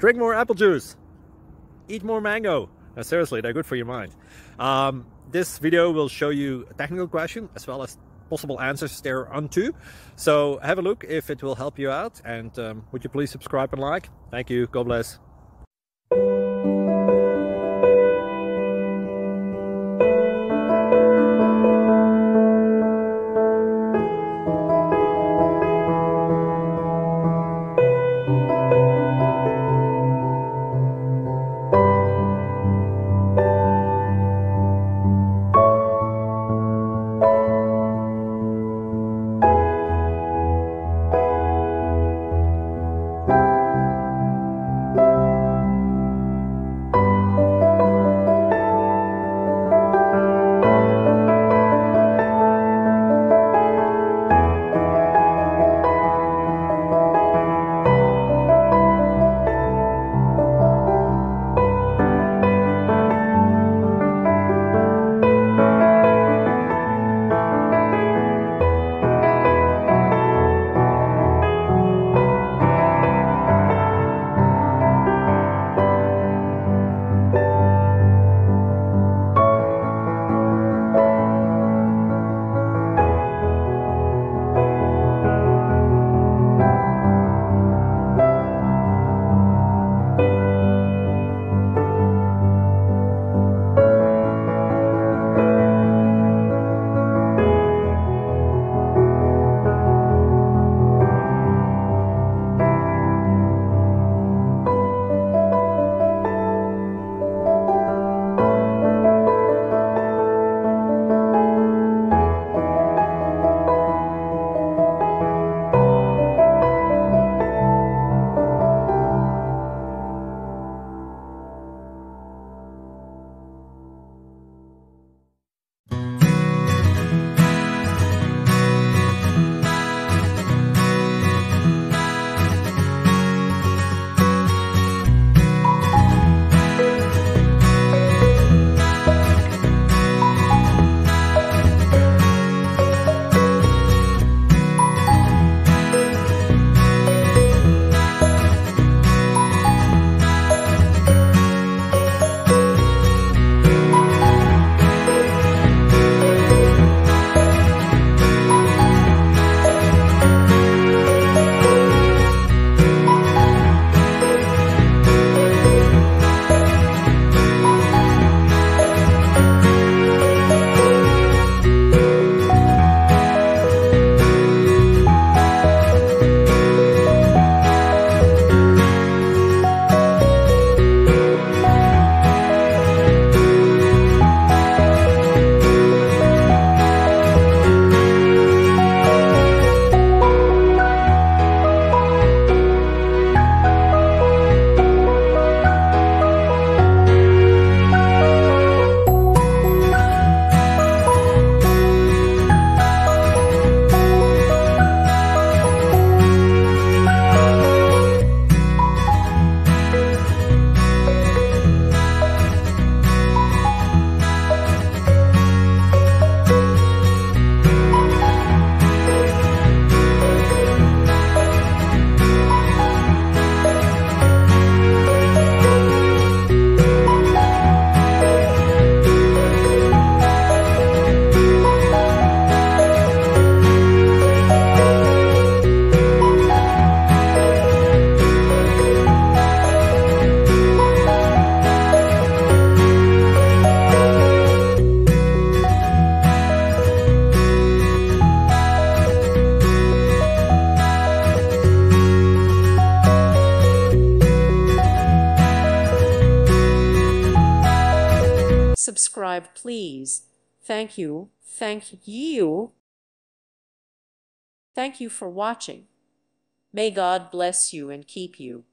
Drink more apple juice. Eat more mango. No, seriously, they're good for your mind. This video will show you a technical question as well as possible answers thereunto. So have a look if it will help you out, and would you please subscribe and like? Thank you. God bless. Subscribe, please. Thank you. Thank you. Thank you for watching. May God bless you and keep you.